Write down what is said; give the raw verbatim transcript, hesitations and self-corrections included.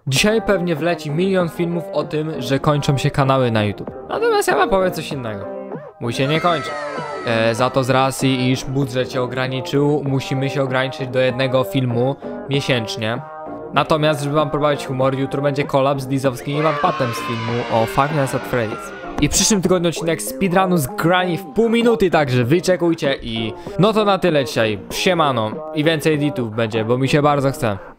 Dzisiaj pewnie wleci milion filmów o tym, że kończą się kanały na YouTube. Natomiast ja wam powiem coś innego. Mój się nie kończy. E, za to z racji, iż budżet się ograniczył, musimy się ograniczyć do jednego filmu miesięcznie. Natomiast, żeby wam prowadzić humor, jutro będzie collab z Dizowskim i Wattpatem z filmu o Five Nights at Freddy's. I w przyszłym tygodniu odcinek speedrunu z Granny w pół minuty, także wyczekujcie i... No to na tyle dzisiaj, siemano. I więcej editów będzie, bo mi się bardzo chce.